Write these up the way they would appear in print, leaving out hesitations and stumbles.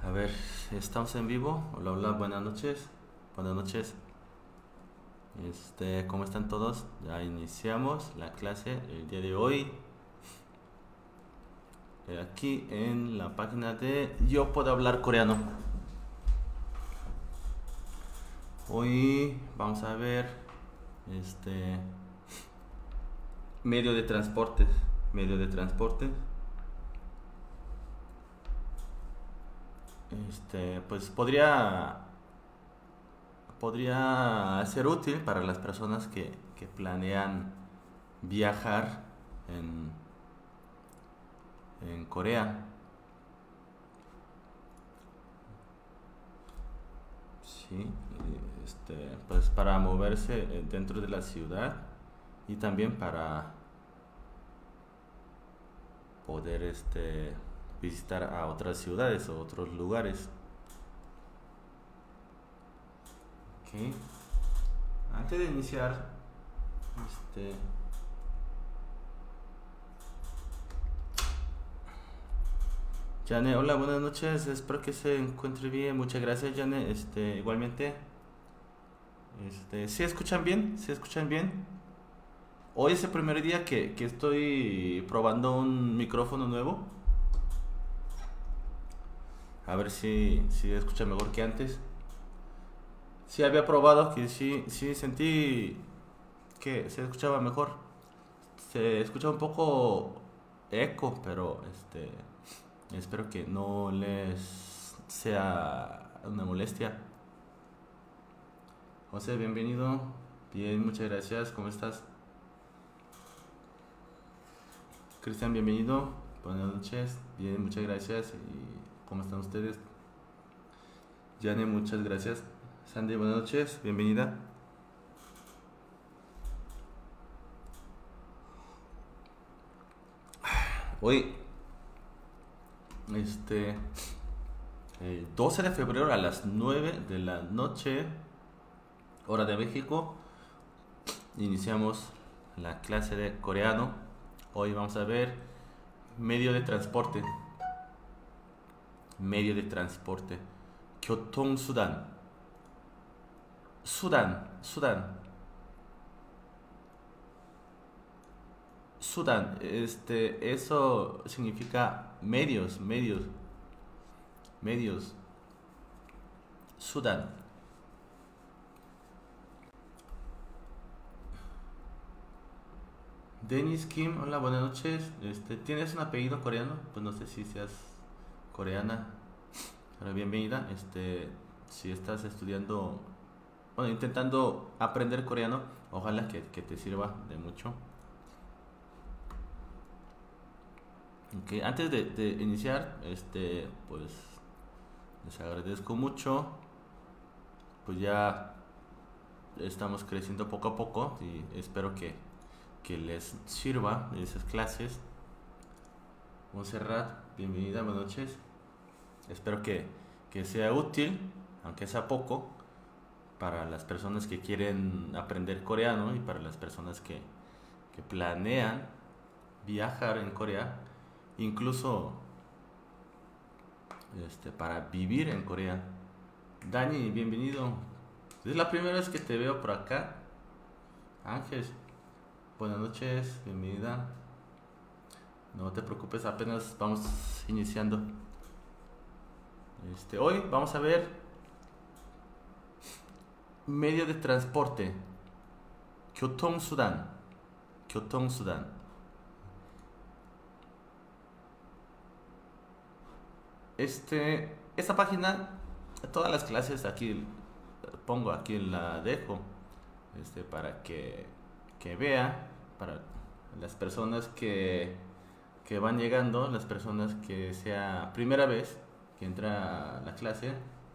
A ver, estamos en vivo. Hola, hola, buenas noches. Buenas noches. ¿Cómo están todos? Ya iniciamos la clase el día de hoy. Aquí en la página de Yo Puedo Hablar Coreano. Hoy vamos a ver medio de transporte. Medio de transporte. Pues podría ser útil para las personas que planean viajar en Corea. Sí, pues para moverse dentro de la ciudad y también para poder visitar a otras ciudades o otros lugares. Ok. Antes de iniciar, este, Jane, hola, buenas noches. Espero que se encuentre bien. Muchas gracias, Jane. Igualmente. ¿Sí escuchan bien? ¿Sí escuchan bien? Hoy es el primer día que estoy probando un micrófono nuevo. A ver si escucha mejor que antes. Sí había probado que sí sentí que se escuchaba mejor. Se escucha un poco eco, pero espero que no les sea una molestia. José, bienvenido. Bien, muchas gracias. ¿Cómo estás? Cristian, bienvenido. Buenas noches. Bien, muchas gracias. ¿Y cómo están ustedes? Jane, muchas gracias. Sandy, buenas noches. Bienvenida. Hoy, 12 de febrero a las 9 de la noche, hora de México, iniciamos la clase de coreano. Hoy vamos a ver medio de transporte. Medio de transporte. 교통수단. 수단. Sudan. Eso significa medios. Sudan. Dennis Kim, hola, buenas noches. ¿Tienes un apellido coreano? Pues no sé si seas coreana. Pero bienvenida. Si estás estudiando, bueno, intentando aprender coreano, ojalá que te sirva de mucho. Okay, antes de iniciar, pues les agradezco mucho. Pues ya estamos creciendo poco a poco y espero que les sirva esas clases. Montserrat, bienvenida, buenas noches. Espero que sea útil, aunque sea poco, para las personas que quieren aprender coreano y para las personas que planean viajar en Corea, incluso para vivir en Corea. Dani, bienvenido. Es la primera vez que te veo por acá. Ángel, buenas noches, bienvenida. No te preocupes, apenas vamos iniciando. Hoy vamos a ver medio de transporte. 교통수단. 교통수단. Esta página, todas las clases aquí pongo, aquí la dejo, para que vea, para las personas que van llegando, las personas que sea primera vez que entra a la clase.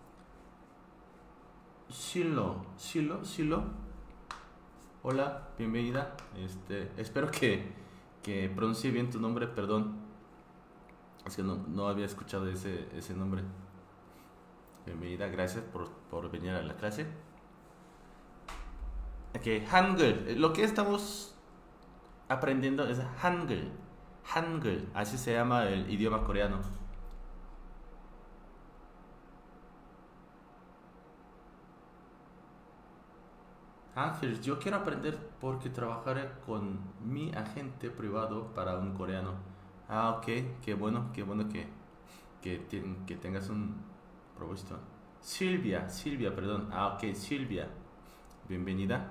Silo, hola, bienvenida. Espero que pronuncie bien tu nombre, perdón. Es que no había escuchado ese nombre. Bienvenida, gracias por venir a la clase. Ok, Hangul. Lo que estamos aprendiendo es Hangul. Hangul, así se llama el idioma coreano. Ángel, yo quiero aprender porque trabajaré con mi agente privado para un coreano. Ah, ok, qué bueno que tengas un propósito. Silvia, perdón. Ah, ok, Silvia, bienvenida.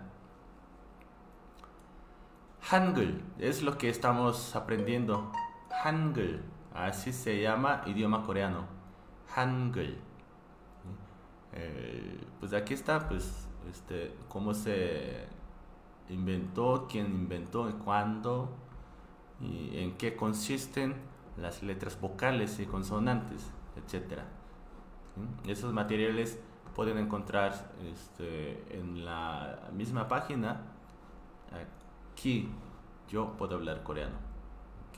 Hangul es lo que estamos aprendiendo. Hangul, así se llama idioma coreano. Hangul. Pues aquí está, pues, cómo se inventó, quién inventó, cuándo y en qué consisten las letras vocales y consonantes, etcétera. ¿Sí? Esos materiales pueden encontrar en la misma página. Aquí yo puedo hablar coreano. ¿Ok?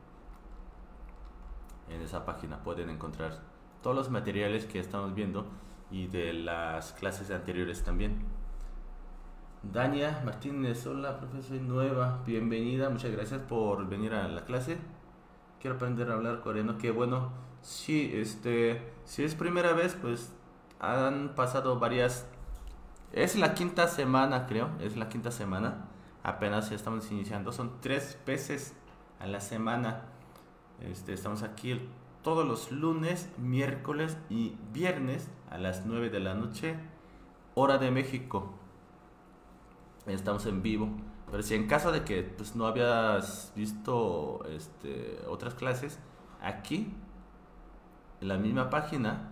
En esa página pueden encontrar todos los materiales que estamos viendo y de las clases anteriores también. Dania Martínez, hola profesor nueva, bienvenida, muchas gracias por venir a la clase. Quiero aprender a hablar coreano, qué bueno. Sí, si es primera vez, pues han pasado varias. Es la quinta semana, creo, es la quinta semana. Apenas estamos iniciando, son 3 veces a la semana. Estamos aquí todos los lunes, miércoles y viernes a las 9 de la noche, hora de México. Estamos en vivo. Pero si en caso de que pues, no habías visto otras clases, aquí, en la misma página,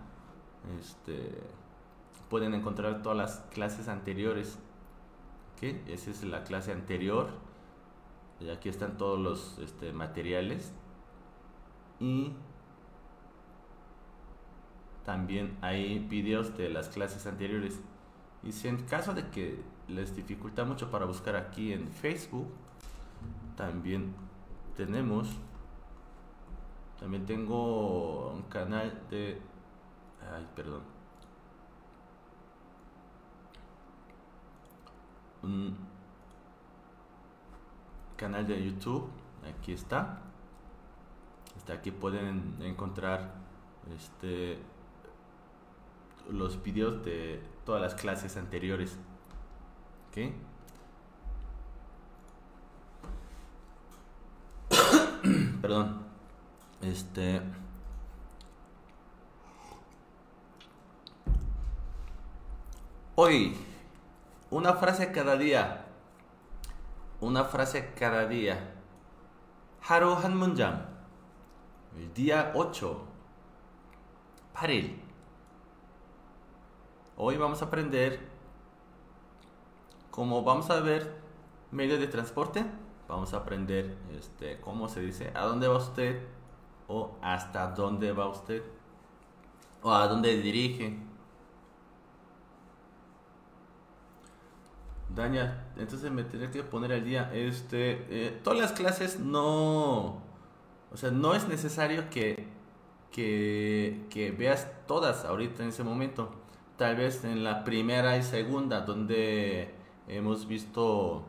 pueden encontrar todas las clases anteriores. ¿Okay? Esa es la clase anterior. Y aquí están todos los materiales. Y también hay videos de las clases anteriores. Y si en caso de que les dificulta mucho para buscar aquí en Facebook, también tengo un canal de, un canal de YouTube. Aquí está. Aquí pueden encontrar los videos de todas las clases anteriores. ¿Ok? Perdón. Hoy, una frase cada día. Una frase cada día. 하루 한 문장. El día 8. 8일. Hoy vamos a aprender, como vamos a ver medio de transporte, vamos a aprender cómo se dice, a dónde va usted, o hasta dónde va usted, o a dónde dirige. Daña, entonces me tendré que poner al día. Todas las clases no, o sea, no es necesario que veas todas ahorita en ese momento. Tal vez en la primera y segunda, donde hemos visto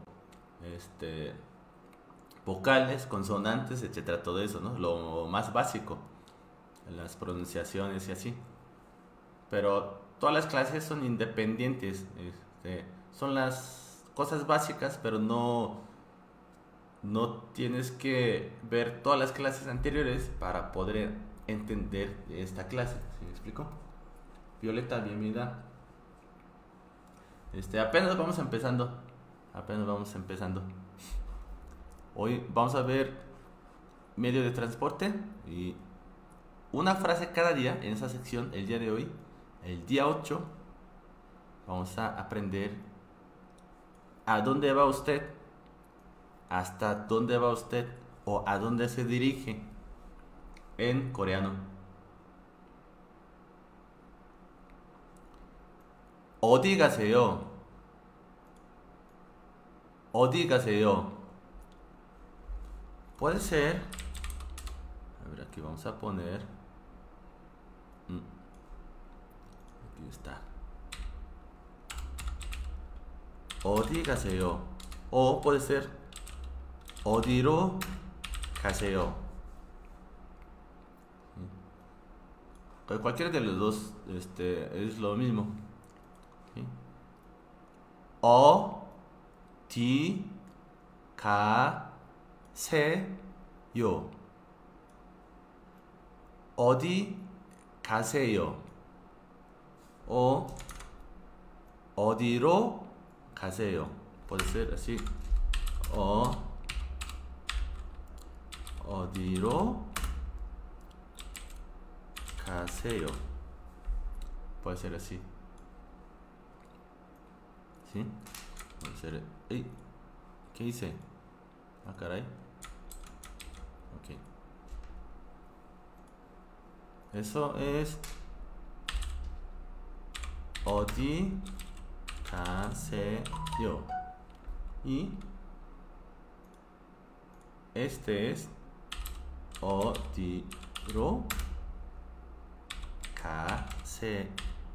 vocales, consonantes, etcétera, todo eso, ¿no? Lo más básico, las pronunciaciones y así. Pero todas las clases son independientes, son las cosas básicas, pero no tienes que ver todas las clases anteriores para poder entender esta clase. ¿Sí me explico? Violeta, bienvenida. Apenas vamos empezando. Hoy vamos a ver medio de transporte y una frase cada día en esa sección. El día de hoy, el día 8, vamos a aprender a dónde va usted, hasta dónde va usted o a dónde se dirige en coreano. 어디 가세요? 어디 가세요? Puede ser. A ver, aquí vamos a poner. Aquí está. 어디 가세요? O puede ser. 어디로 가세요? Cualquiera de los dos es lo mismo. ¿Sí? 어디 가세요? 어디 가세요? 어디로 가세요? Puede ser así. 어디로 가세요? Puede ser así. ¿Sí? Puede ser. ¡Ey! ¿Qué hice? Ah, caray. Ok. Eso es 어디 가세요. Y este es 어디로 가세요.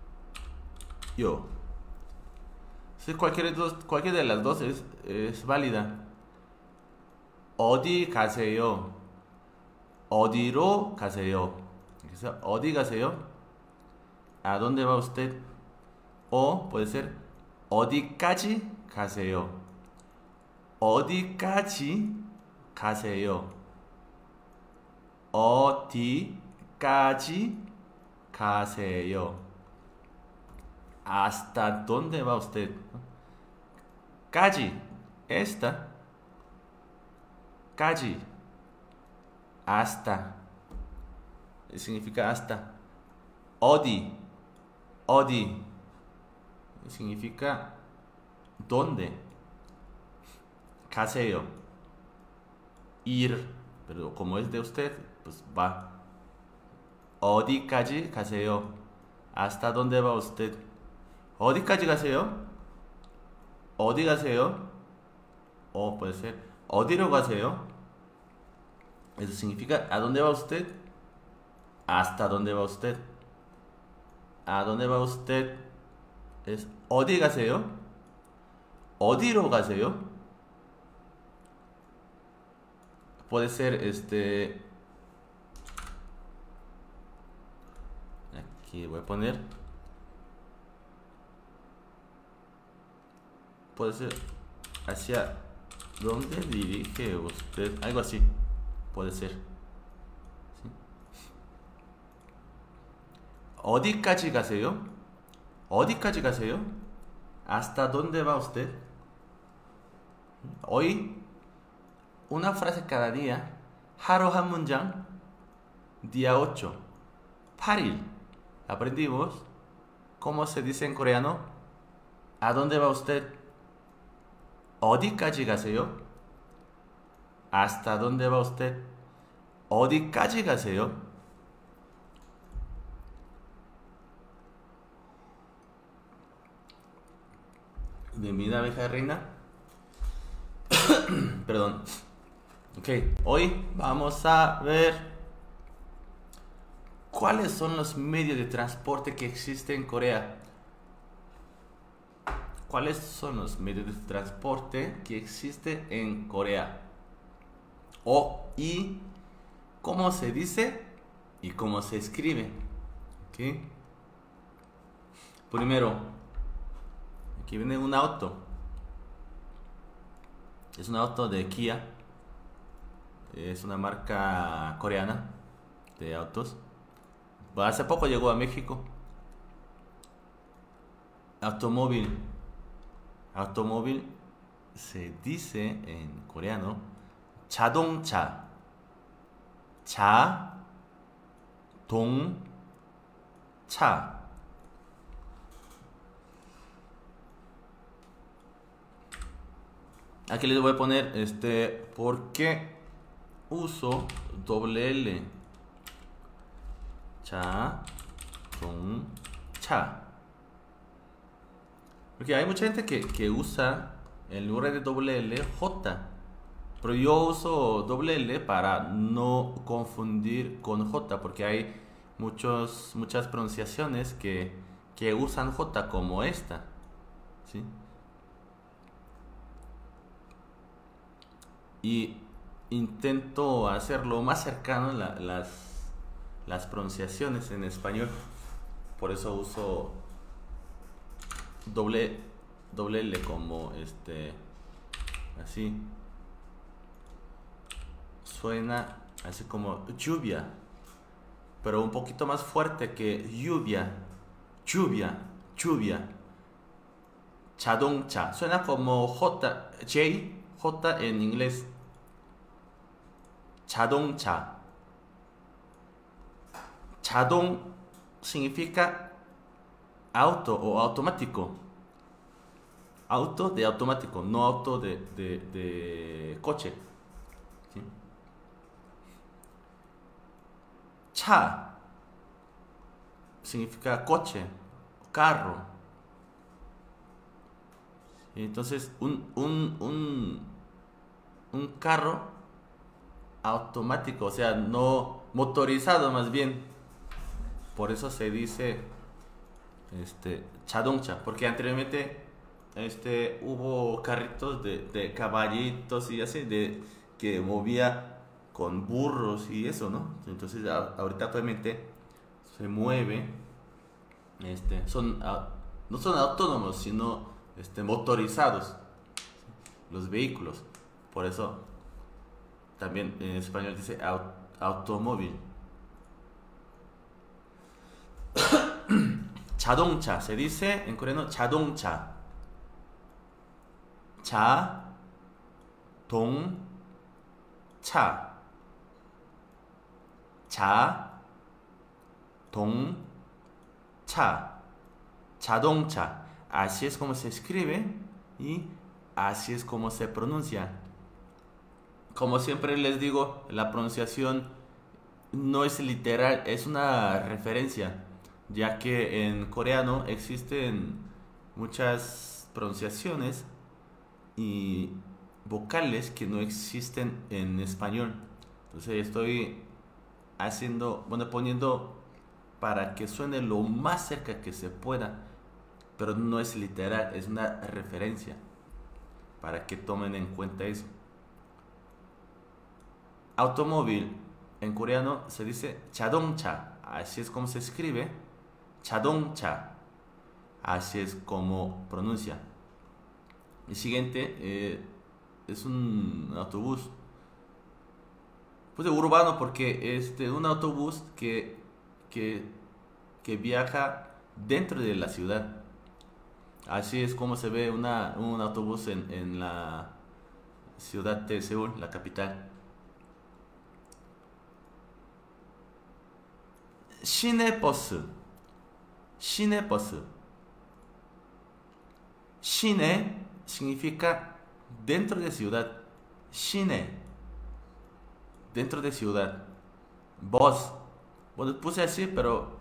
Sí, cualquiera de las dos es válida. 어디 가세요? 어디로 가세요? 어디 가세요? ¿A dónde va usted? O puede ser 어디까지 가세요? 어디까지 가세요? 어디까지 가세요? ¿Hasta dónde va usted? 까지, esta, 까지, hasta, significa hasta. 어디, significa dónde. 가세요, ir, pero como es de usted, pues va. 어디까지 가세요? ¿Hasta dónde va usted? 어디까지 가세요? 어디 가세요? O puede ser 어디로 가세요? Eso significa ¿a dónde va usted? ¿Hasta dónde va usted? ¿A dónde va usted? Es 어디 가세요? 어디로 가세요? Puede ser aquí voy a poner. Puede ser hacia dónde dirige usted, algo así. Puede ser. ¿Sí? 어디까지 가세요? 어디까지 가세요? ¿Hasta dónde va usted? Hoy una frase cada día. 하루 한 문장. Día 8. 8일. Aprendimos cómo se dice en coreano. ¿A dónde va usted? 어디까지 가세요? ¿Hasta dónde va usted? 어디까지 가세요? Bienvenida, abeja reina. Perdón. Ok, hoy vamos a ver cuáles son los medios de transporte que existen en Corea. ¿Cuáles son los medios de transporte que existen en Corea? Y cómo se dice y cómo se escribe. ¿Okay? Primero, aquí viene un auto. Es un auto de Kia. Es una marca coreana de autos. Hace poco llegó a México. Automóvil. Automóvil se dice en coreano 자동차. 자동차. Aquí les voy a poner ¿por qué uso doble L? 자동차. Porque hay mucha gente que usa en lugar de doble L J. Pero yo uso doble L para no confundir con J. Porque hay muchas pronunciaciones que usan J como esta. ¿Sí? Y intento hacerlo más cercano las pronunciaciones en español. Por eso uso doble doble L como así. Suena así como lluvia, pero un poquito más fuerte que lluvia. Lluvia, lluvia. 자동차. Suena como J en inglés. 자동차. 자동 significa auto o automático. Auto de automático, no auto de coche. ¿Sí? 차 significa coche, carro. Entonces, un carro automático, o sea, no motorizado más bien. Por eso se dice 자동차, porque anteriormente hubo carritos de caballitos y así, que movía con burros y eso, ¿no? Entonces, ahorita actualmente se mueve, no son autónomos, sino motorizados los vehículos. Por eso también en español dice automóvil. 자동차 se dice en coreano 자동차. 자동차. 자동차. 자동차. Así es como se escribe y así es como se pronuncia. Como siempre les digo, la pronunciación no es literal, es una referencia, ya que en coreano existen muchas pronunciaciones y vocales que no existen en español. Entonces estoy poniendo para que suene lo más cerca que se pueda, pero no es literal, es una referencia, para que tomen en cuenta eso. Automóvil en coreano se dice 자동차, así es como se escribe, 자동차, así es como pronuncia. El siguiente es un autobús, pues urbano, porque es un autobús que viaja dentro de la ciudad. Así es como se ve un autobús en la ciudad de Seúl, la capital. 시내버스. 시내버스. 시내 significa dentro de ciudad. 시내, dentro de ciudad. Bus, bueno, puse así, pero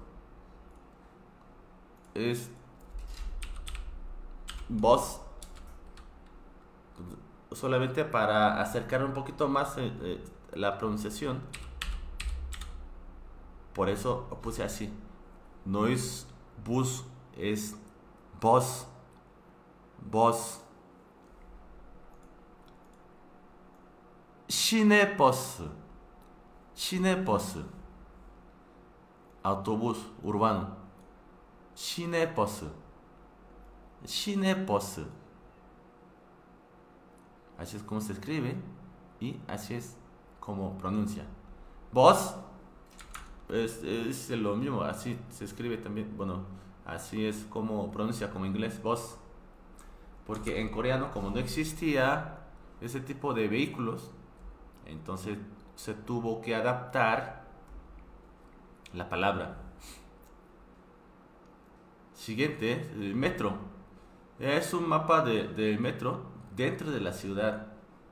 es bus, solamente para acercar un poquito más la pronunciación. Por eso puse así. No es bus, es bus. Bus. 시내버스. 시내버스. autobús urbano. 시내버스. 시내버스. Así es como se escribe y así es como pronuncia. Bus es lo mismo, así se escribe también. Bueno, así es como pronuncia como inglés, bus. Porque en coreano, como no existía ese tipo de vehículos, entonces se tuvo que adaptar la palabra. Siguiente, el metro. Es un mapa del metro dentro de la ciudad.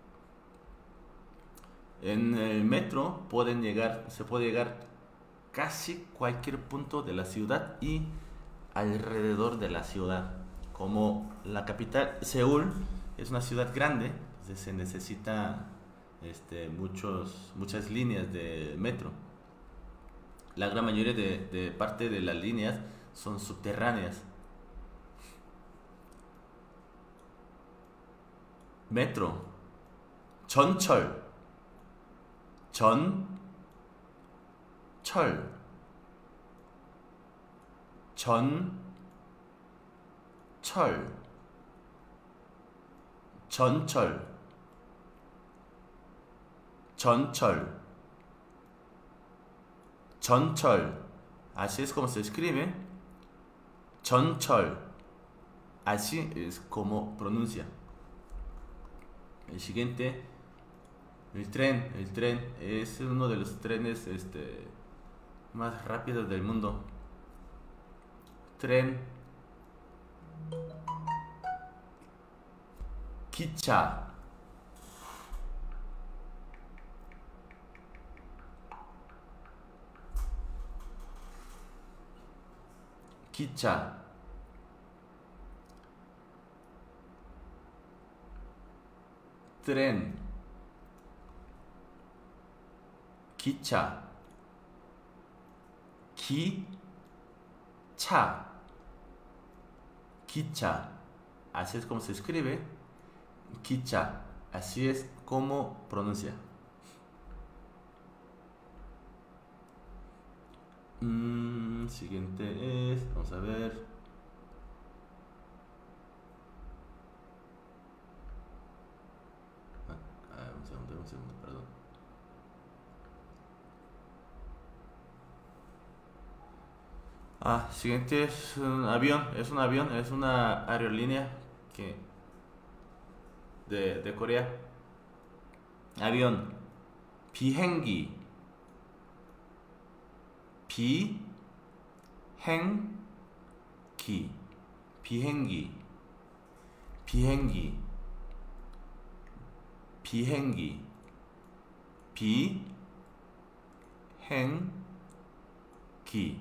En el metro se puede llegar casi cualquier punto de la ciudad y alrededor de la ciudad. Como la capital, Seúl, es una ciudad grande, entonces se necesita muchas líneas de metro. La gran mayoría de parte de las líneas son subterráneas. Metro. 전철. 전철. 전철. 전철, 전철, 전철. Así es como se escribe. 전철. Así es como pronuncia. El siguiente, el tren. El tren es uno de los trenes más rápidos del mundo. Tren. 기차. 기차. tren. 기차. 기차. 기차. Así es como se escribe. 기차. Así es como pronuncia. Siguiente es, vamos a ver. Un segundo, perdón. Siguiente es un avión, es una aerolínea de Corea. Avión. 비행기. 비행기. 비행기. 비행기. 비행기. 비행기.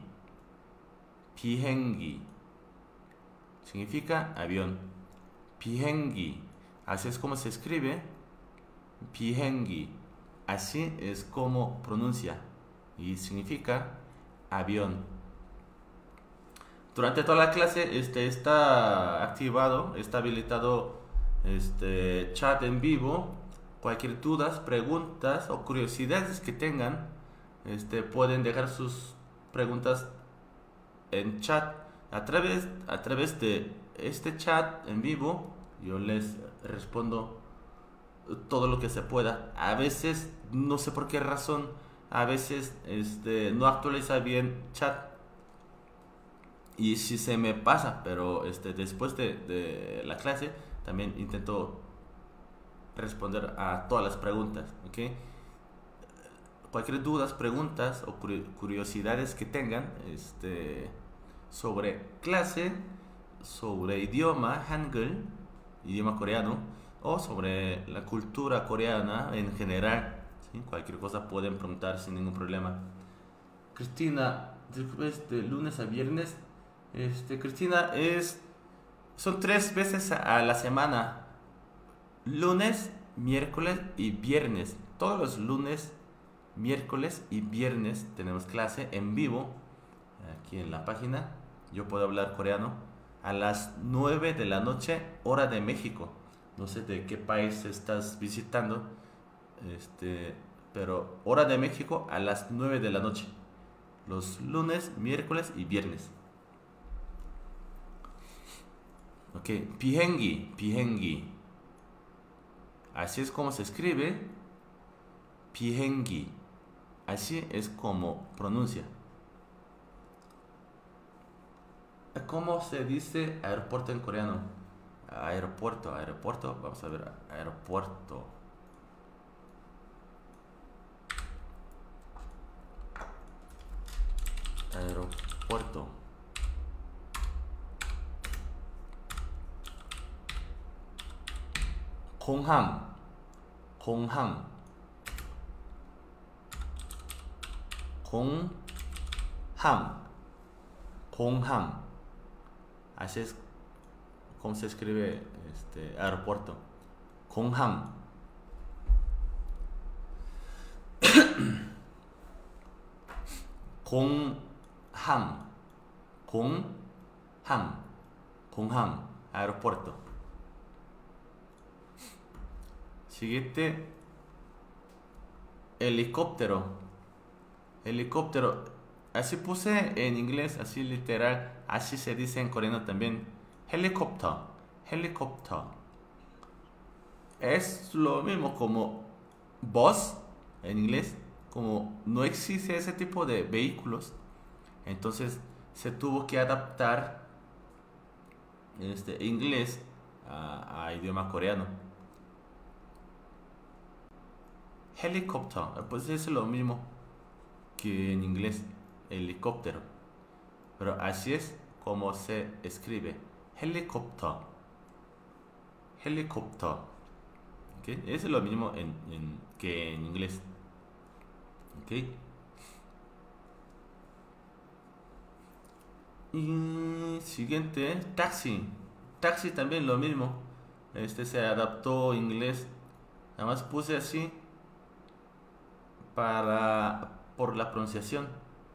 비행기. Significa avión. 비행기. Así es como se escribe. 비행기. Así es como pronuncia. Y significa avión. Durante toda la clase está activado, está habilitado chat en vivo. Cualquier dudas, preguntas o curiosidades que tengan, pueden dejar sus preguntas en chat. A través de este chat en vivo, yo les respondo todo lo que se pueda. A veces, no sé por qué razón, a veces no actualiza bien chat y si se me pasa, pero después de la clase también intento responder a todas las preguntas, ¿ok? Cualquier dudas, preguntas o curiosidades que tengan sobre clase, sobre idioma Hangul, idioma coreano, o sobre la cultura coreana en general, ¿sí? Cualquier cosa pueden preguntar sin ningún problema. Cristina, después de lunes a viernes, Cristina, son 3 veces a la semana. Lunes, miércoles y viernes. Todos los lunes, miércoles y viernes tenemos clase en vivo aquí en la página. Yo puedo hablar coreano a las 9 de la noche, hora de México. No sé de qué país estás visitando, pero hora de México a las 9 de la noche. Los lunes, miércoles y viernes. Ok, 비행기, 비행기. Así es como se escribe. 비행기. Así es como pronuncia. ¿Cómo se dice aeropuerto en coreano? Aeropuerto. Vamos a ver. Aeropuerto. Aeropuerto. 공항. 공항. 공항. Así es como se escribe aeropuerto. 공항. 공항. 공항. Aeropuerto. Siguiente. Helicóptero. Helicóptero. Así puse en inglés, así literal. Así se dice en coreano también. Helicóptero. Helicóptero. Es lo mismo como bus en inglés, como no existe ese tipo de vehículos, entonces se tuvo que adaptar inglés a idioma coreano. Helicopter, pues es lo mismo que en inglés, helicóptero, pero así es como se escribe, helicopter, helicopter, ¿ok? Es lo mismo que en inglés, ¿ok? Y siguiente, taxi. Taxi también lo mismo. Se adaptó inglés. Nada más puse así por la pronunciación.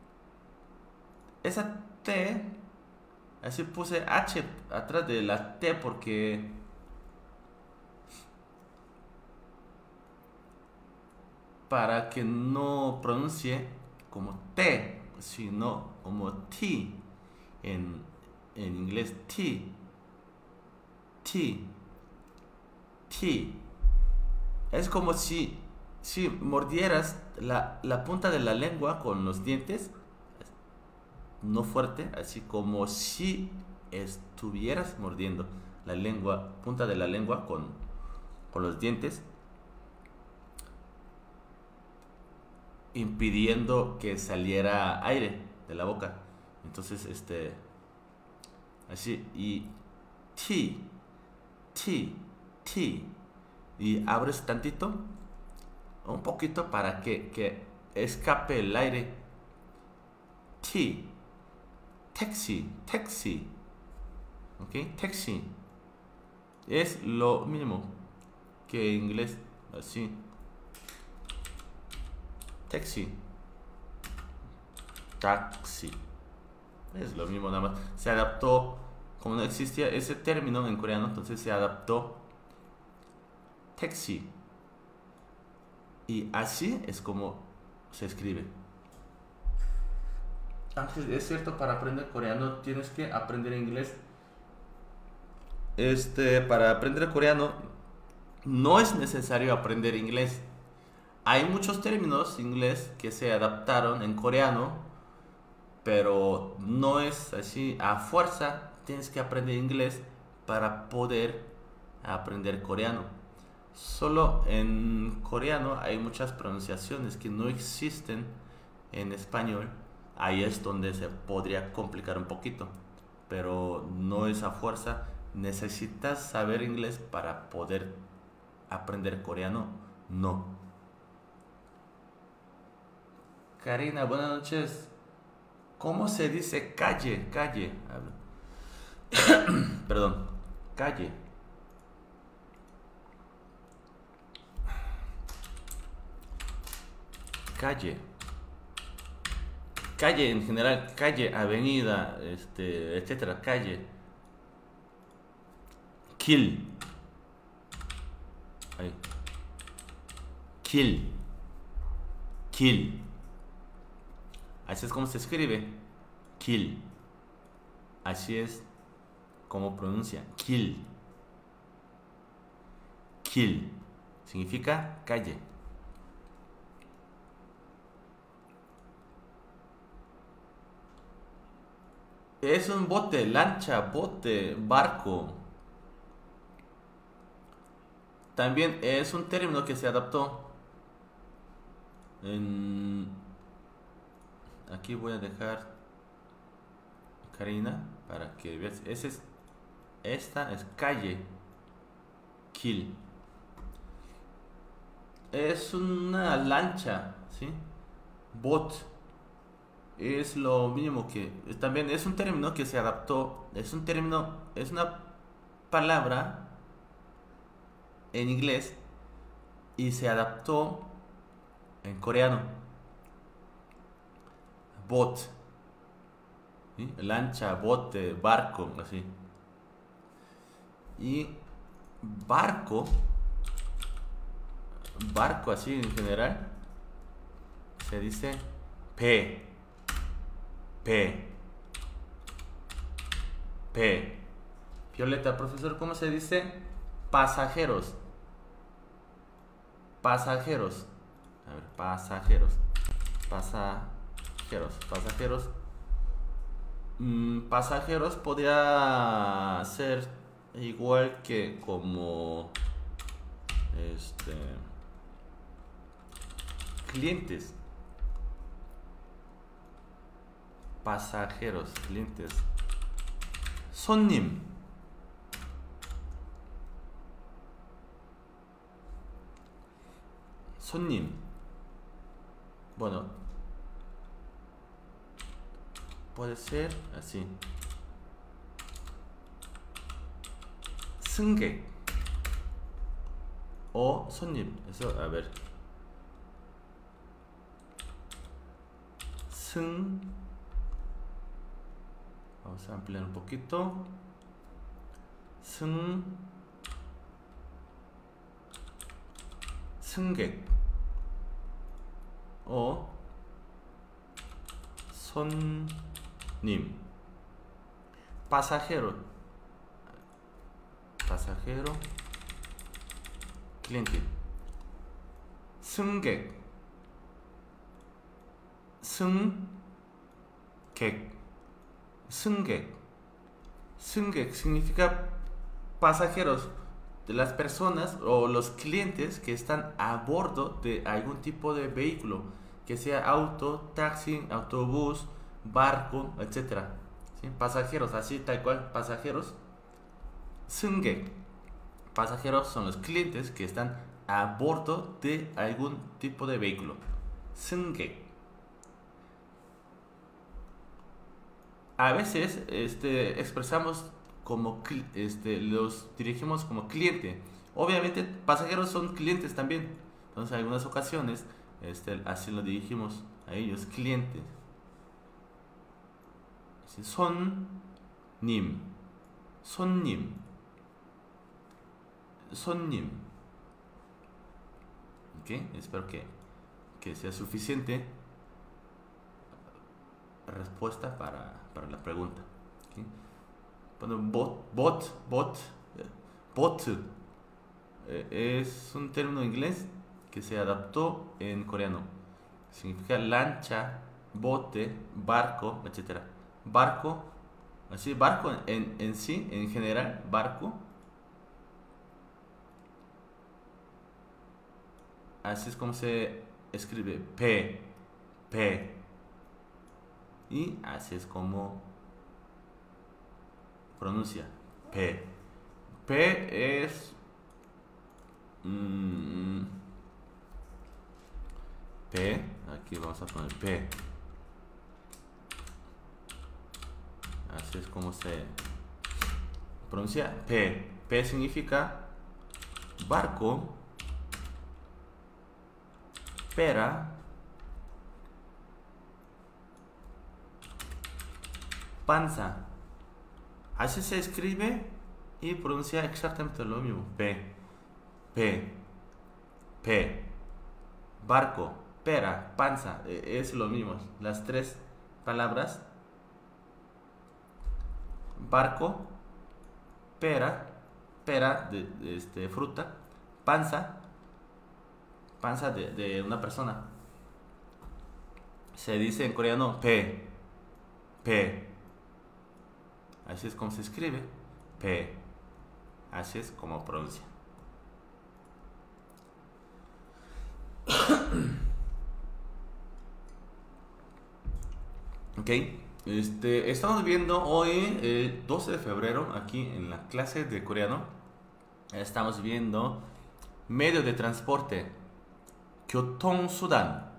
Esa T, así puse H atrás de la T porque para que no pronuncie como T, sino como T en, en inglés. T, T, T. Es como si mordieras la punta de la lengua con los dientes, no fuerte, así como si estuvieras mordiendo la lengua, punta de la lengua con los dientes, impidiendo que saliera aire de la boca. Entonces, así, y T, T, T, y abres tantito, un poquito para que escape el aire. T, taxi, taxi, ok, taxi, es lo mismo que en inglés, así, taxi, taxi, es lo mismo, nada más se adaptó, como no existía ese término en coreano, entonces se adaptó taxi, y así es como se escribe. Aunque es cierto, para aprender coreano tienes que aprender inglés. Para aprender coreano no es necesario aprender inglés. Hay muchos términos inglés que se adaptaron en coreano, pero no es así. A fuerza tienes que aprender inglés para poder aprender coreano. Solo en coreano hay muchas pronunciaciones que no existen en español. Ahí es donde se podría complicar un poquito, pero no es a fuerza. ¿Necesitas saber inglés para poder aprender coreano? No. Karina, buenas noches. ¿Cómo se dice calle? Calle. Perdón. Calle. Calle. Calle en general, calle, avenida, etcétera, calle. Kill. Ahí. Kill. Kill. Así es como se escribe. Kill. Así es como pronuncia. Kill. Kill. Significa calle. Es un bote, lancha, bote, barco. También es un término que se adaptó. Aquí voy a dejar Karina para que veas. Esta es calle. Kill. Es una lancha, ¿sí? Boat. Es lo mismo que... También es un término que se adaptó. Es un término... Es una palabra en inglés y se adaptó en coreano. Boat, ¿sí? Lancha, bote, barco, así. Y barco así en general se dice P. Violeta, profesor, ¿cómo se dice pasajeros? pasajeros. A ver, pasajeros. Pasajeros. Pasajeros podría ser igual que como clientes. Pasajeros, clientes. 손님. 손님. Bueno, puede ser así. 승객 o 손님. Eso, a ver. Vamos a ampliar un poquito. 승객 o 손님. Pasajero, cliente. 승객, 승객 significa pasajeros, de las personas o los clientes que están a bordo de algún tipo de vehículo, que sea auto, taxi, autobús, barco, etcétera. ¿Sí? Pasajeros, así tal cual, pasajeros. 승객, pasajeros son los clientes que están a bordo de algún tipo de vehículo. 승객. A veces expresamos como los dirigimos como cliente. Obviamente pasajeros son clientes también. Entonces en algunas ocasiones así lo dirigimos a ellos, clientes. 손님. Ok, espero que sea suficiente respuesta para la pregunta. ¿Okay? Bueno, bot es un término inglés que se adaptó en coreano. Significa lancha, bote, barco, etcétera. Barco, así, barco en sí, en general, barco. Así es como se escribe P. Y así es como pronuncia P. P es P. Aquí vamos a poner P. Así es como se pronuncia P. P significa barco, pera, panza. Así se escribe y pronuncia exactamente lo mismo. P. Barco, pera, panza. Es lo mismo. Las tres palabras. Barco, pera de fruta, panza de una persona. Se dice en coreano P. Así es como se escribe P. Así es como pronuncia. Ok, estamos viendo hoy el 12 de febrero aquí en la clase de coreano. Estamos viendo medio de transporte, 교통수단,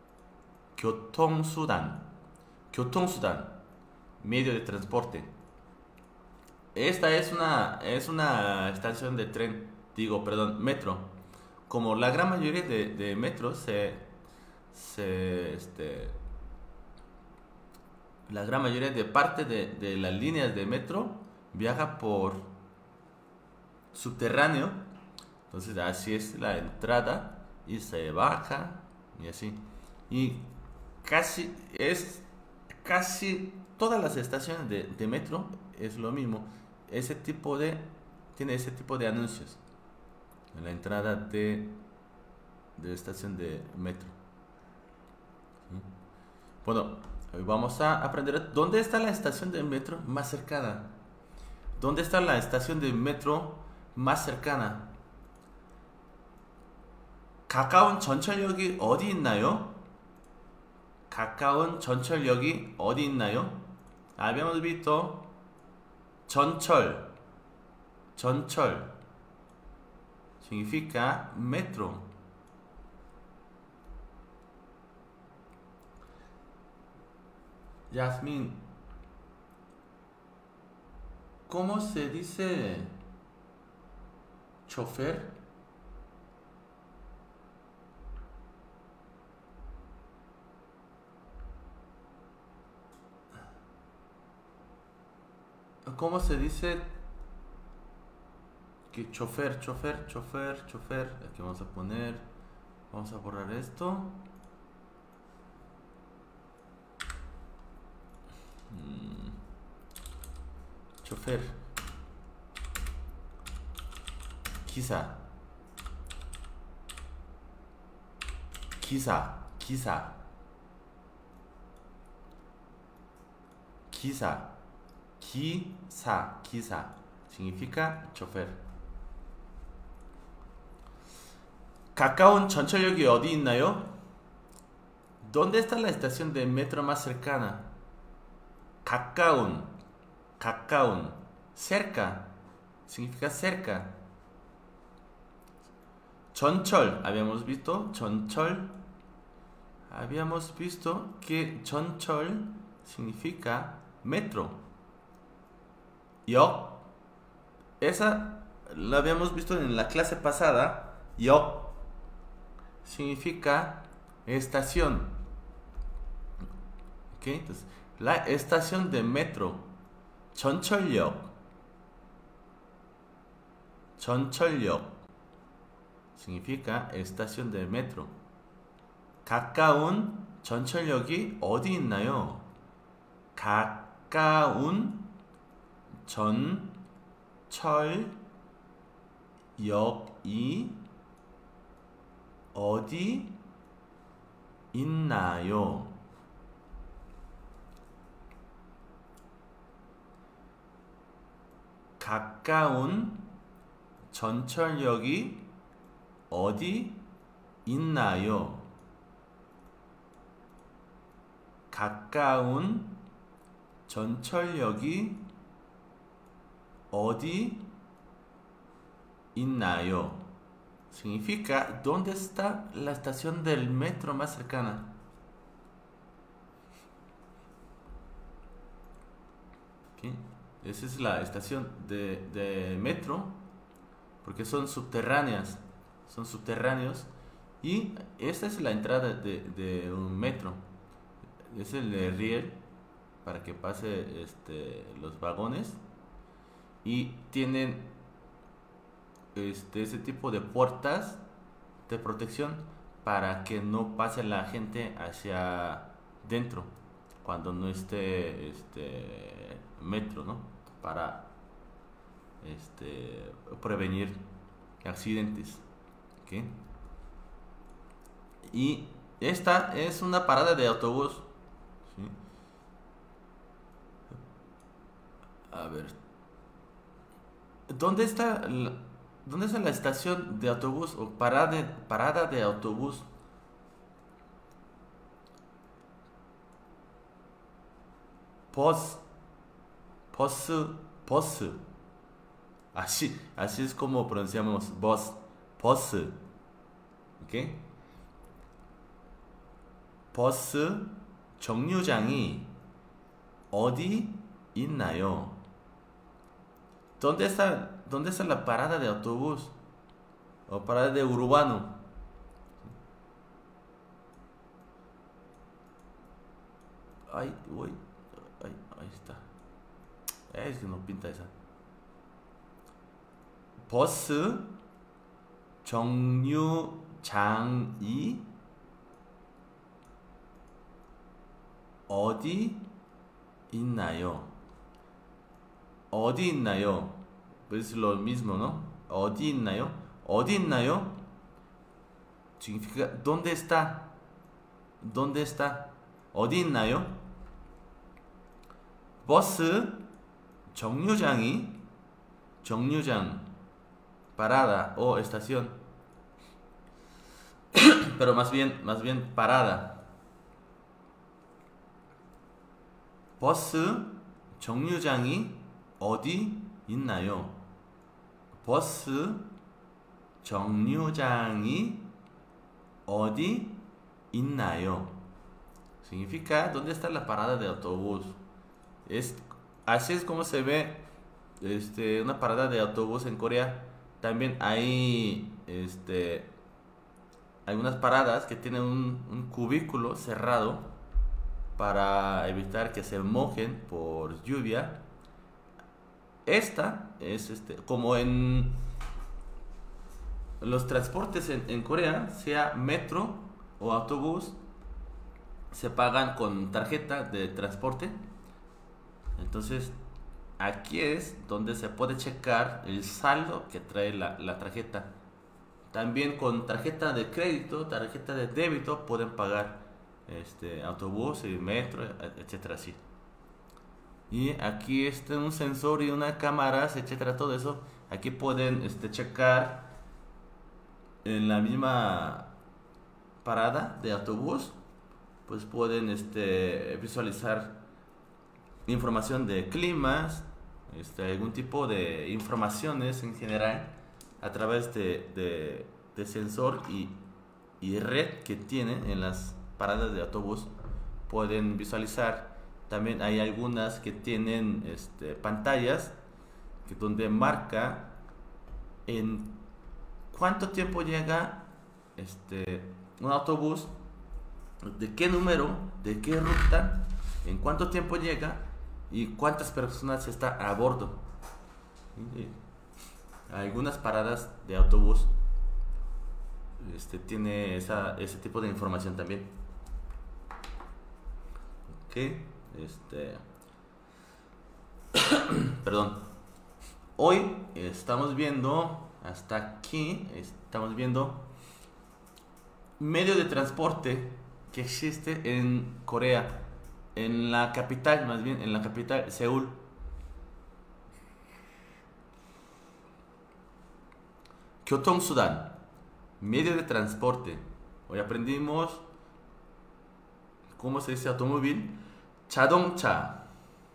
medio de transporte. Esta es una estación de tren, metro. Como la gran mayoría de metros la gran mayoría de parte de las líneas de metro viaja por subterráneo. Entonces así es la entrada y se baja y así. Y casi todas las estaciones de metro es lo mismo. Tiene ese tipo de anuncios en la entrada de estación de metro. ¿Sí? Bueno, hoy vamos a aprender dónde está la estación de metro más cercana. ¿Dónde está la estación de metro más cercana? 가까운 전철역이 어디 있나요? 가까운 전철역이 어디 있나요? Habíamos visto 전철. 전철 significa metro. Yasmin, ¿cómo se dice chofer? ¿Cómo se dice que chofer, chofer, chofer, chofer? Aquí vamos a poner, vamos a borrar esto. Chofer. 기사. 기사, 기사. 기사. 기사, 기사. significa chofer. 가까운 전철역이 어디 있나요? ¿Dónde está la estación de metro más cercana? 가까운, 가까운, cerca, significa cerca. 전철, habíamos visto, 전철. Habíamos visto que 전철 significa metro. 역, esa la habíamos visto en la clase pasada. 역 significa estación. ¿Ok? Entonces, la estación de metro. 전철역. 전철역 significa estación de metro. 가까운 전철역이 어디 있나요? 가까운 전철역이 어디 있나요? 가까운 전철역이 어디 있나요? 가까운 전철역이 어디 있나요? Significa ¿dónde está la estación del metro más cercana? ¿Okay? Esa es la estación de metro, porque son subterráneas, son subterráneos, y esta es la entrada de un metro. Es el de riel para que pase los vagones, y tienen ese tipo de puertas de protección para que no pase la gente hacia dentro cuando no esté metro, ¿no? Para prevenir accidentes. ¿Okay? Y esta es una parada de autobús. ¿Sí? A ver, ¿dónde está la estación de autobús o parada de autobús? Bus. Así es como pronunciamos bus. ¿Ok? 버스 정류장이 어디 있나요? ¿Dónde está la parada de autobús? O parada de urbano. Ay, uy. Ay, ahí está. Es que no pinta esa. 버스 정류장이 어디 있나요? 어디 있나요? Pues lo mismo, ¿no? 어디 있나요? 어디 있나요? significa ¿dónde está? ¿Dónde está? 어디 있나요? 버스 정류장이 정류장 parada o estación, pero más bien parada. 버스 정류장이 어디 있나요? 버스 정류장이 어디 있나요? Significa ¿dónde está la parada de autobús? Así es como se ve una parada de autobús en Corea. También hay algunas paradas que tienen un cubículo cerrado para evitar que se mojen por lluvia. Esta es como en los transportes en Corea, sea metro o autobús, se pagan con tarjeta de transporte. Entonces aquí es donde se puede checar el saldo que trae la tarjeta. También con tarjeta de crédito, tarjeta de débito pueden pagar autobús y metro, etcétera, así. Y aquí está un sensor y una cámara, etcétera, todo eso. Aquí pueden checar en la misma parada de autobús, pues pueden visualizar información de climas, algún tipo de informaciones en general a través de sensor y red que tienen en las paradas de autobús. Pueden visualizar. También hay algunas que tienen pantallas donde marca en cuánto tiempo llega un autobús, de qué número, de qué ruta, en cuánto tiempo llega y cuántas personas está a bordo. Algunas paradas de autobús tiene ese tipo de información también. Ok, perdón. Hoy estamos viendo, hasta aquí, estamos viendo medio de transporte que existe en Corea, en la capital, más bien en la capital, Seúl. 교통수단, medio de transporte. Hoy aprendimos cómo se dice automóvil, 자동차,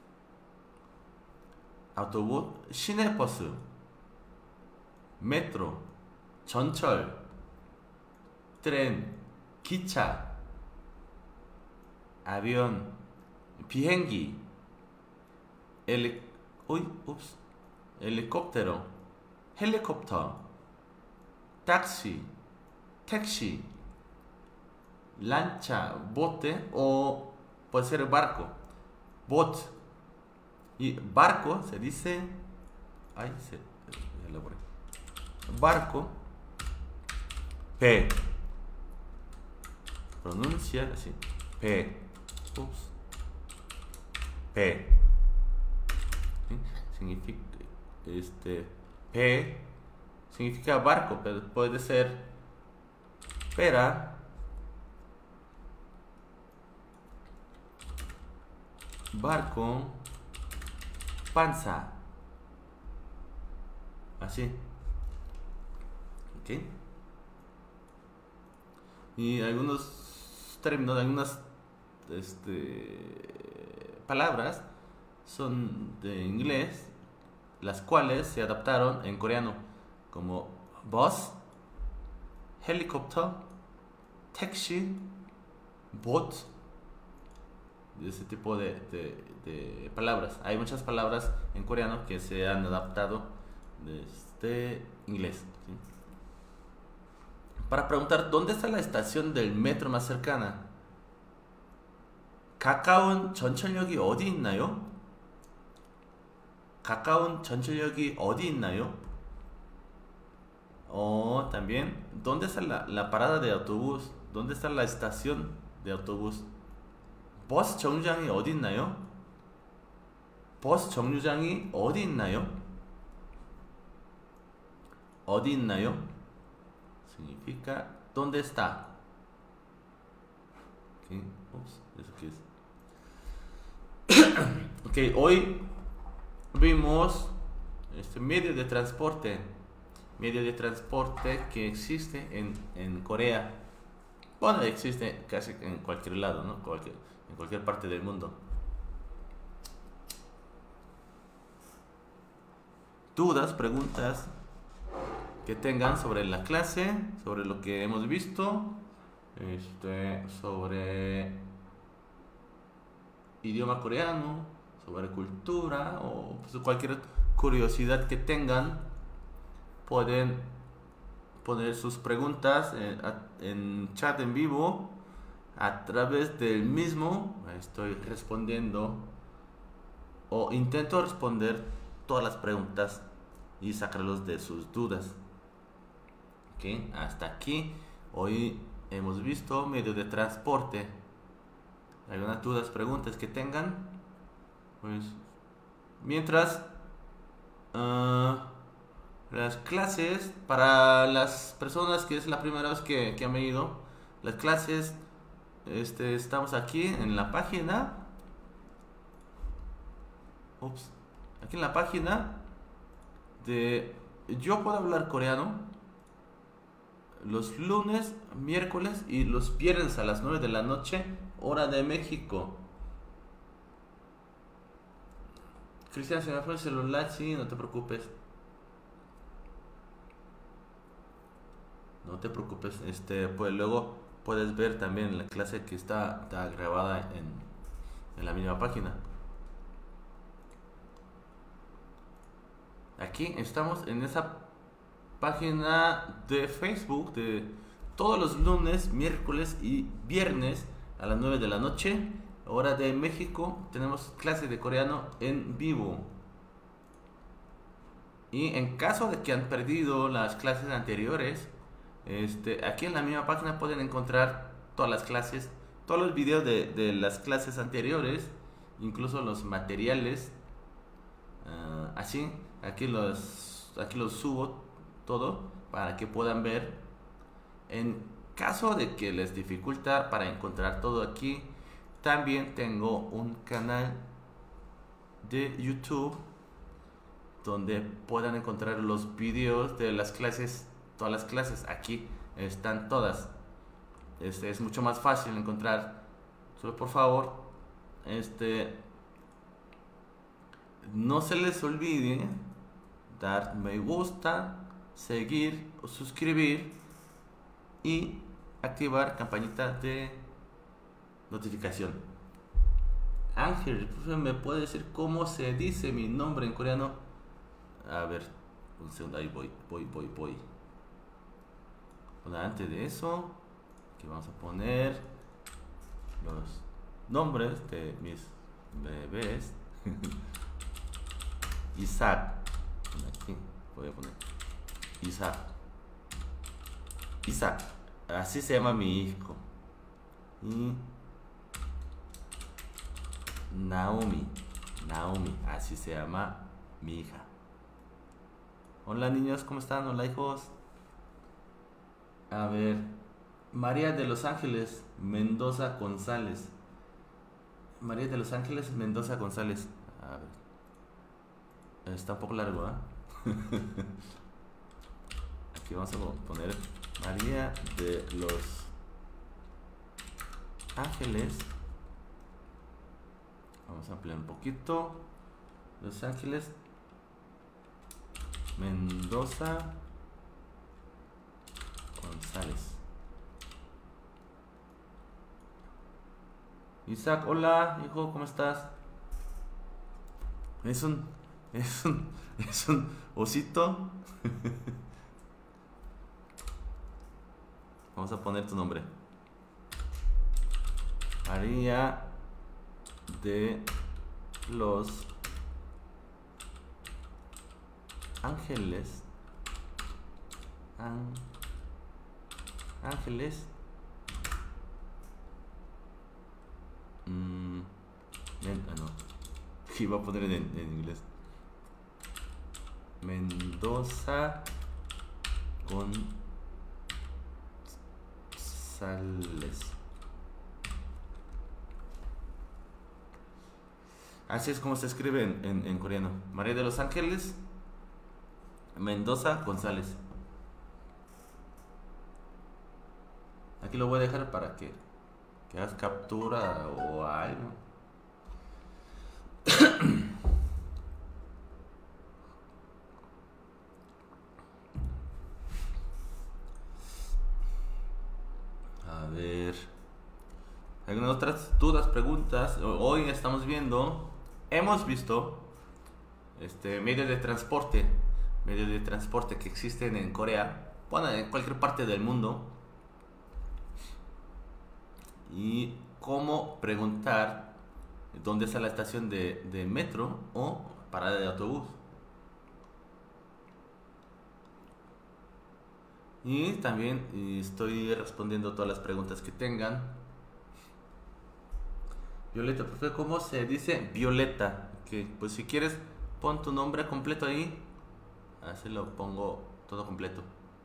autobús, 시내버스, metro, 전철, tren, 기차, avión, 비행기, helicóptero, helicóptero, taxi, taxi, lancha, bote o puede ser barco, boat. Y barco se dice, barco, P, pronuncia así, P, P, ¿sí? Significa, P significa barco, pero puede ser pera, barco, panza, así, ¿ok? Y algunos términos, algunas palabras son de inglés, las cuales se adaptaron en coreano, como bus, helicóptero, taxi, boat, ese tipo de palabras. Hay muchas palabras en coreano que se han adaptado desde inglés, ¿sí? Para preguntar dónde está la estación del metro más cercana, 가까운 전철역이 어디 있나요? 가까운 전철역이 어디 있나요? También, ¿dónde está la parada de autobús? ¿Dónde está la estación de autobús? 버스 정류장이 어디 있나요? 버스 정류장이 어디 있나요? 어디 있나요? Significa ¿Dónde está? Okay. Ups, ¿eso qué es? Ok, hoy vimos este medio de transporte. Medio de transporte que existe en Corea. Bueno, existe casi en cualquier lado, ¿no? En cualquier parte del mundo. Dudas, preguntas que tengan sobre la clase, sobre lo que hemos visto, sobre idioma coreano, sobre cultura o pues, cualquier curiosidad que tengan, pueden poner sus preguntas en chat en vivo. A través del mismo estoy respondiendo o intento responder todas las preguntas y sacarlos de sus dudas. Okay, hasta aquí hoy hemos visto medio de transporte. ¿Algunas dudas, preguntas que tengan? Pues mientras las clases, para las personas que es la primera vez que han venido, las clases, estamos aquí en la página. Ups, aquí en la página de Yo Puedo Hablar Coreano. Los lunes, miércoles y los viernes a las 9 de la noche, hora de México. Cristian, se me fue el celular, sí, no te preocupes. No te preocupes, pues luego puedes ver también la clase que está grabada en la misma página. Aquí estamos en esa página de Facebook de todos los lunes, miércoles y viernes a las 9 de la noche, hora de México. Tenemos clase de coreano en vivo. Y en caso de que han perdido las clases anteriores, aquí en la misma página pueden encontrar todas las clases, todos los videos de las clases anteriores, incluso los materiales. Así, aquí los subo todo para que puedan ver. En caso de que les dificulta para encontrar todo aquí, también tengo un canal de YouTube donde puedan encontrar los videos de las clases, todas las clases. Aquí están todas. Es mucho más fácil encontrar. Solo por favor, no se les olvide dar me gusta, seguir o suscribir y activar campanita de notificación. Ángel, ¿me puede decir cómo se dice mi nombre en coreano? A ver, un segundo, ahí voy. Bueno, antes de eso, aquí vamos a poner los nombres de mis bebés. Isaac. Aquí voy a poner Isaac, así se llama mi hijo. Y Naomi, así se llama mi hija. Hola niños, ¿cómo están? Hola hijos. A ver, María de Los Ángeles Mendoza González. María de Los Ángeles Mendoza González. A ver, está un poco largo, ¿eh? Aquí vamos a poner María de Los Ángeles. Vamos a ampliar un poquito. Los Ángeles Mendoza González. Isaac, hola hijo, ¿cómo estás? Es un osito. Vamos a poner tu nombre. María de Los Ángeles. Ángeles. No. Iba a poner en inglés. Mendoza González. Así es como se escribe en coreano. María de los Ángeles Mendoza González. Aquí lo voy a dejar para que hagas captura o algo. A ver. ¿Algunas otras dudas, preguntas? Hoy hemos visto medios de transporte que existen en Corea, bueno, en cualquier parte del mundo, y cómo preguntar dónde está la estación de metro o parada de autobús. Y también estoy respondiendo todas las preguntas que tengan. Violeta, profe, ¿cómo se dice Violeta? Que pues si quieres pon tu nombre completo ahí. Así lo pongo todo completo.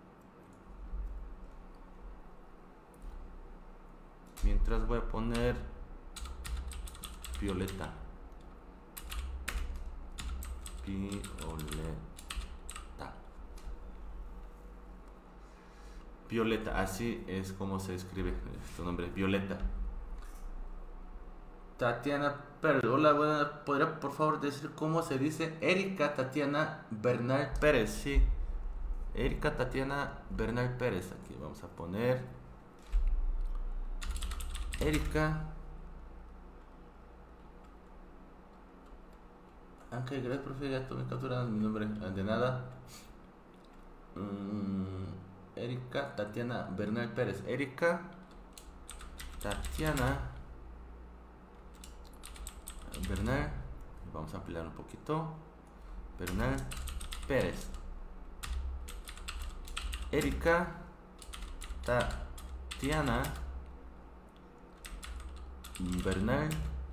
Mientras voy a poner Violeta. Violeta, así es como se escribe tu nombre, Violeta. Tatiana Pérez, hola, buenas. ¿Podría por favor decir cómo se dice Erika Tatiana Bernal Pérez? Sí, Erika Tatiana Bernal Pérez. Aquí vamos a poner Erika. Ángel, gracias, profe, ya tomé captura mi nombre. De nada. Erika Tatiana Bernal Pérez. Erika Tatiana Bernal. Vamos a ampliar un poquito. Bernal Pérez. Erika Tatiana Bernal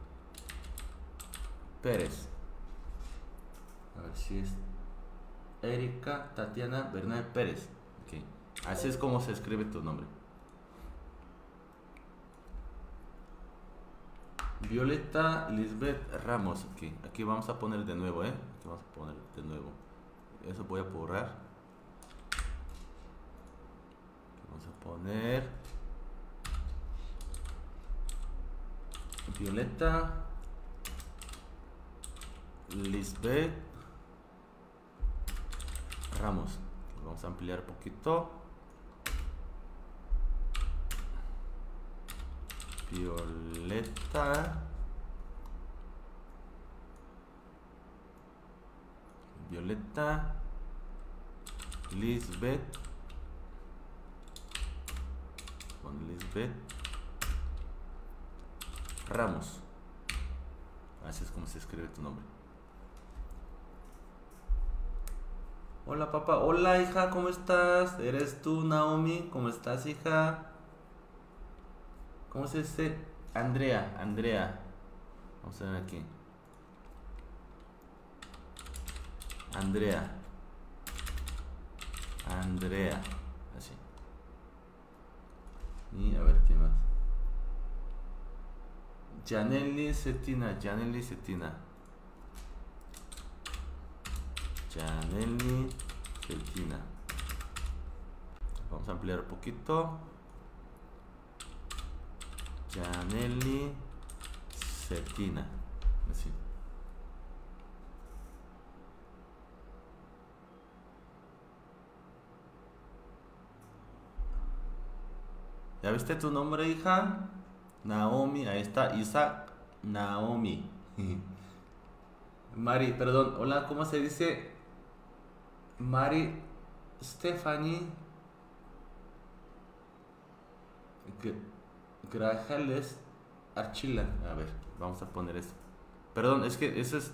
Pérez. A ver si es Erika Tatiana Bernal Pérez. Okay. Así es como se escribe tu nombre. Violeta Lisbeth Ramos. Okay. Aquí vamos a poner de nuevo, Aquí vamos a poner de nuevo. Eso voy a borrar. Aquí vamos a poner Violeta Lisbeth Ramos. Vamos a ampliar un poquito. Violeta Lisbeth Ramos. Así es como se escribe tu nombre. Hola papá, hola hija, ¿cómo estás? ¿Eres tú, Naomi? ¿Cómo estás, hija? ¿Cómo se dice? Andrea. Vamos a ver aquí. Andrea. Así. Y a ver, ¿qué más? Janely Cetina. Vamos a ampliar un poquito. Janely Cetina. Así. ¿Ya viste tu nombre, hija? Naomi, ahí está. Isaac Naomi. Mari, perdón. Hola, ¿cómo se dice? Mari Stephanie Grajales Archila. A ver, vamos a poner eso. Perdón, es que esos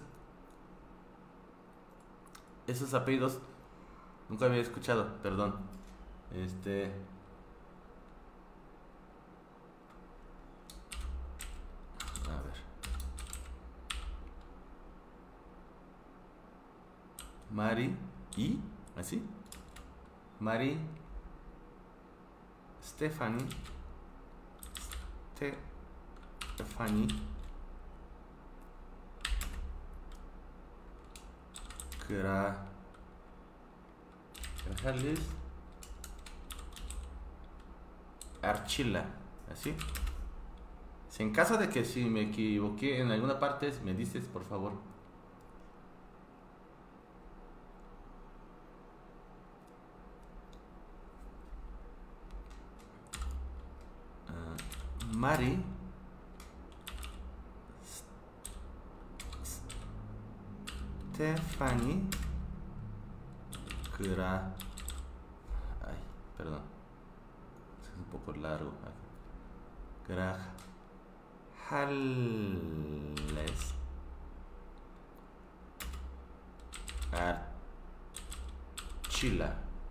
apellidos nunca había escuchado, perdón. A ver. Mari y así. Mari Stephanie Stephanie Grajales Archila, así. Si en caso de que si me equivoqué en alguna parte, me dices, por favor. Mari Stephanie Ay, perdón, es un poco largo. Grajales Archila.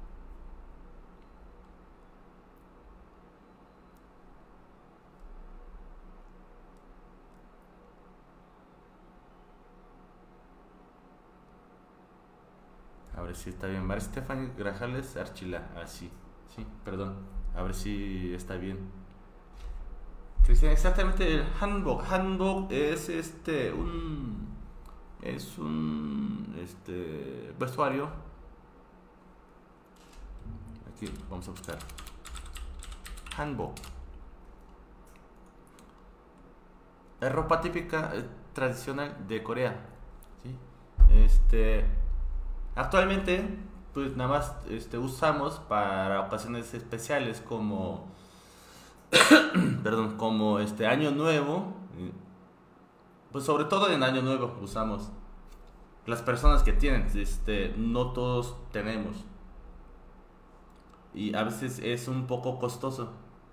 A ver si está bien. María Stephanie Grajales Archila. Así. Sí, perdón. A ver si está bien. Cristian, exactamente el handbook. Handbook es un vestuario. Aquí vamos a buscar handbook. Es ropa típica tradicional de Corea. ¿Sí? Actualmente, pues nada más usamos para ocasiones especiales como, perdón, como Año Nuevo. Pues sobre todo en Año Nuevo usamos. Las personas que tienen, no todos tenemos. Y a veces es un poco costoso.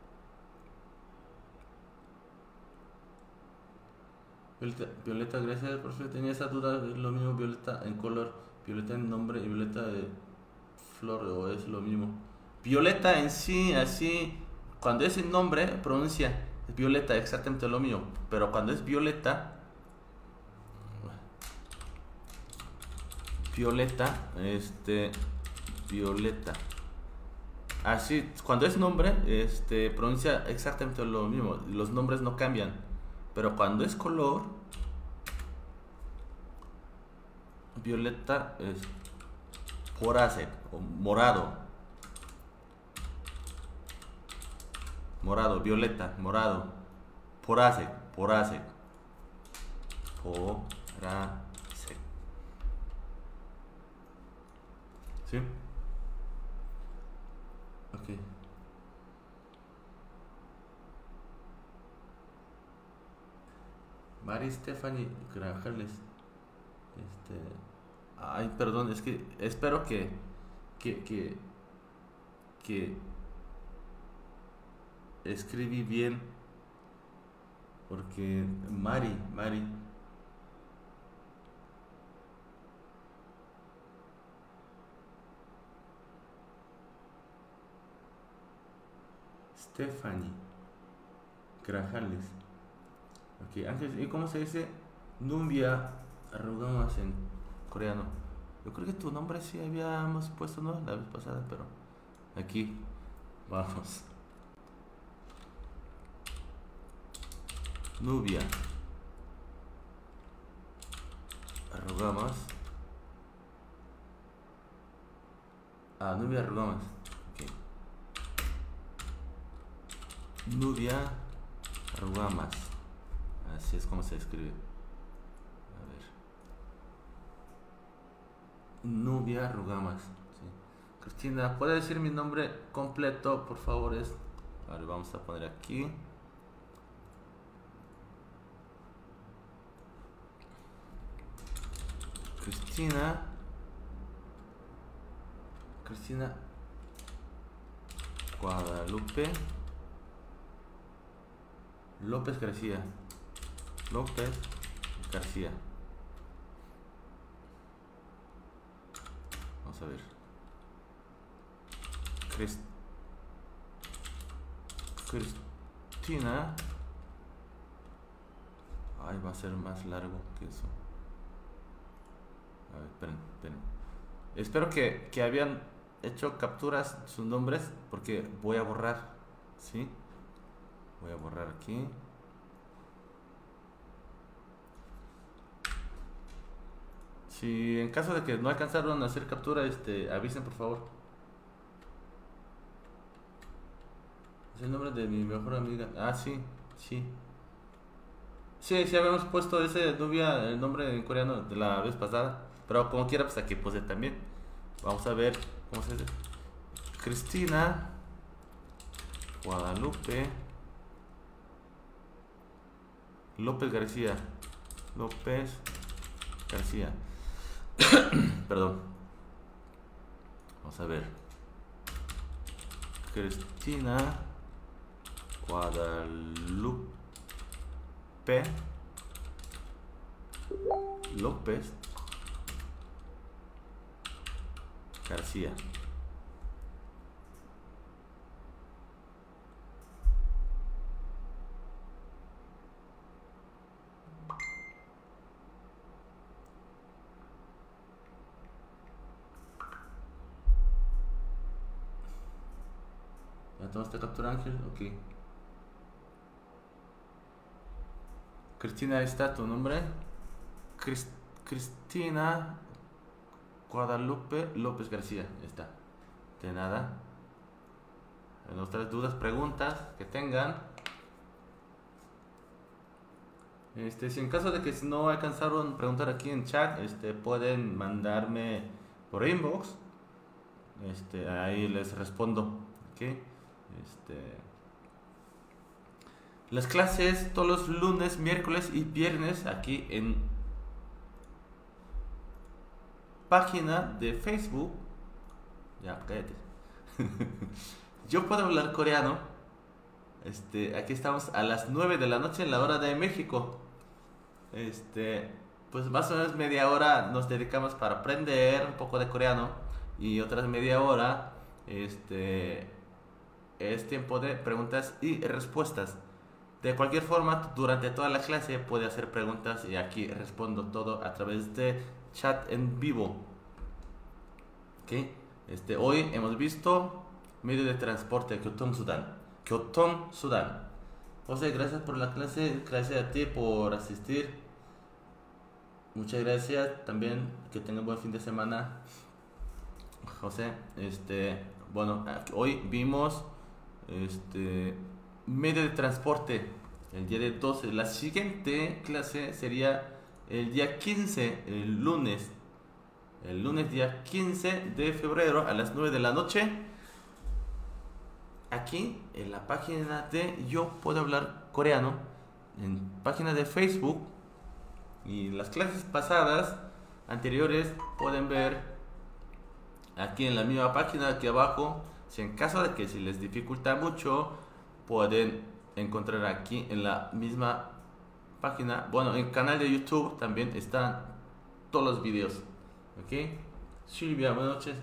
Violeta, gracias, profe. Tenía esa duda, es lo mismo violeta en color, violeta en nombre y violeta de flor, o es lo mismo. Violeta en sí, así, cuando es en nombre, pronuncia, es violeta, exactamente lo mismo. Pero cuando es violeta, violeta. Así, cuando es nombre, pronuncia exactamente lo mismo. Los nombres no cambian. Pero cuando es color, violeta es porase o morado. Morado, violeta, morado. Porase. Porase. ¿Sí? Ok. Mari Stephanie Grajales. Ay, perdón, es que espero que escribí bien. Porque Mari Stephanie Grajales. Ok, antes, ¿y cómo se dice? Nubia Arrugamas en coreano. Yo creo que tu nombre sí habíamos puesto, ¿no? La vez pasada, pero aquí vamos. Nubia Arrugamas. Nubia Arrugamas. Ok. Nubia Arrugamas. Así es como se escribe. A ver. Nubia Rugamas. Sí. Cristina, ¿puede decir mi nombre completo, por favor? A ver, vamos a poner aquí. Cristina Guadalupe López García. Vamos a ver. Cristina. Ay, va a ser más largo que eso. A ver, esperen. Espero que habían hecho capturas sus nombres, porque voy a borrar, ¿sí? Voy a borrar aquí. Si en caso de que no alcanzaron a hacer captura, avisen por favor. Es el nombre de mi mejor amiga. Ah, sí, sí. Sí, habíamos puesto ese Nubia, el nombre en coreano de la vez pasada. Pero como quiera, pues aquí puse también. Vamos a ver cómo se dice. Cristina Guadalupe López García. López García. Perdón. Vamos a ver. Cristina Guadalupe López García. ¿Ya tomaste captura, Ángel? Ok. Cristina, ahí está tu nombre. Cristina Guadalupe López García. Ya está. De nada. En otras dudas, preguntas que tengan. Si en caso de que no alcanzaron a preguntar aquí en chat, pueden mandarme por inbox. Ahí les respondo. ¿Ok? Las clases todos los lunes, miércoles y viernes aquí en página de Facebook. Ya, cállate. Yo puedo hablar coreano. Aquí estamos a las 9 de la noche en la hora de México. Pues más o menos media hora nos dedicamos para aprender un poco de coreano y otras media hora es tiempo de preguntas y respuestas. De cualquier forma, durante toda la clase puede hacer preguntas y aquí respondo todo a través de chat en vivo. ¿Okay? Hoy hemos visto medio de transporte, 교통수단. José, gracias por la clase, gracias a ti por asistir. Muchas gracias, también que tengan buen fin de semana, José. Bueno, hoy vimos medio de transporte el día de 12. La siguiente clase sería el día 15, el lunes día 15 de febrero a las 9 de la noche, aquí en la página de Yo Puedo Hablar Coreano, en página de Facebook. Y las clases pasadas, anteriores, pueden ver aquí en la misma página, aquí abajo. Si en caso de que si les dificulta mucho, pueden encontrar aquí en la misma página. Bueno, en el canal de YouTube también están todos los videos. ¿Ok? Silvia, buenas noches.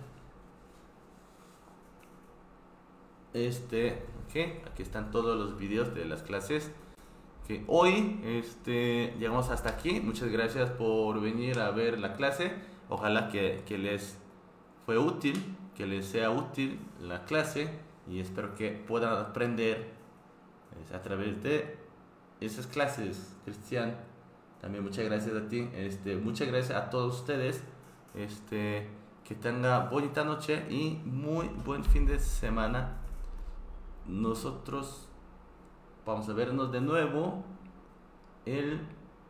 Ok, aquí están todos los videos de las clases. Okay. Hoy llegamos hasta aquí. Muchas gracias por venir a ver la clase. Ojalá que les fue útil, que les sea útil la clase, y espero que puedan aprender a través de esas clases. Cristian, también muchas gracias a ti. Muchas gracias a todos ustedes. Que tenga bonita noche y muy buen fin de semana. Nosotros vamos a vernos de nuevo el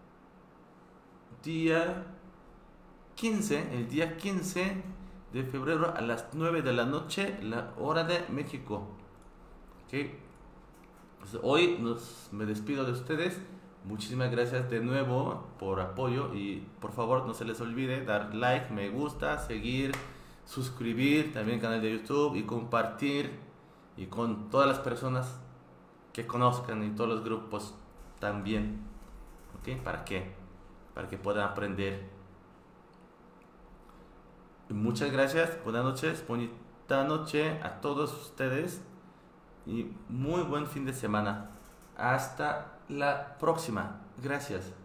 día 15 de febrero a las 9 de la noche, la hora de México. ¿Okay? Pues hoy me despido de ustedes. Muchísimas gracias de nuevo por apoyo, y por favor no se les olvide dar like, me gusta, seguir, suscribir también el canal de YouTube y compartir, y con todas las personas que conozcan y todos los grupos también. ¿Ok? ¿Para qué? Para que puedan aprender. Y muchas gracias, buenas noches, bonita noche a todos ustedes y muy buen fin de semana. Hasta la próxima. Gracias.